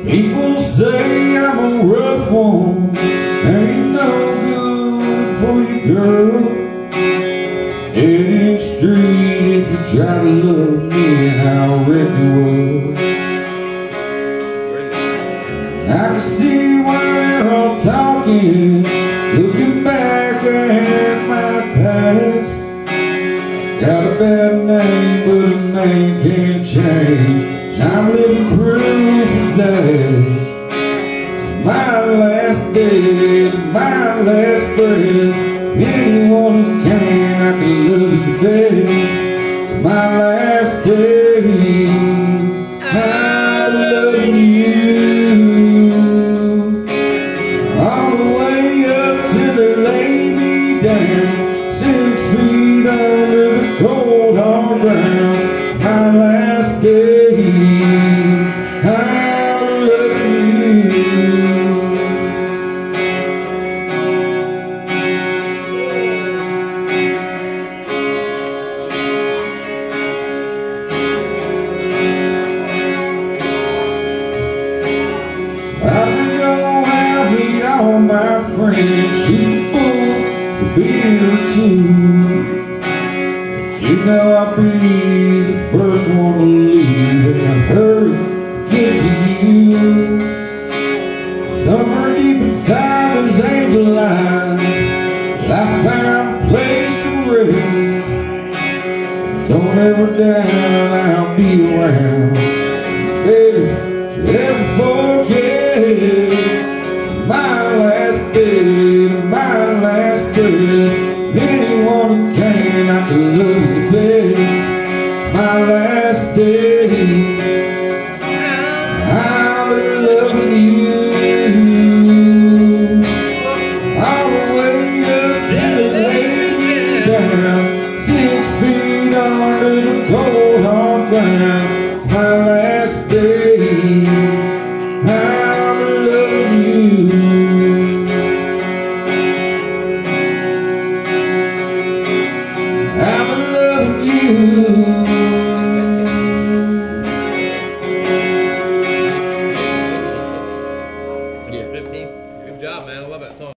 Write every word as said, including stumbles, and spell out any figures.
People say I'm a rough one, ain't no good for you, girl. Dead street if you try to love me, and I reckon you will. I can see why they're all talking, looking back at my past. Got a bad name, but a man can't change, and I'm living proof of that. It's my last day, my last breath. Anyone who can, I can love you the best. It's my last day, I love you. All the way up till they lay me down, six feet under the cold hard ground. My last day, I love you. I've been going out, meet all my friends, shoot the bull for beer too. But you know I'll be the first one to leave in a hurry to get to you. Somewhere deep inside those angel eyes, I found a place to rest. Don't ever doubt I'll be around, baby, should ever forget. It's my last day, my last breath. Anyone who can, I can love you the best. My last day, I'll be loving you. All the way up till it laid me down, six feet under the cold hard ground.